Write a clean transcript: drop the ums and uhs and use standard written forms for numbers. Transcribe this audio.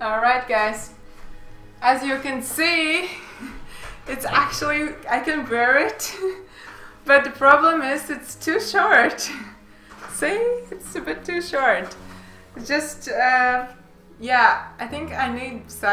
Alright guys, as you can see, it's actually, I can wear it, but the problem is it's too short. See, it's a bit too short. Just, yeah, I think I need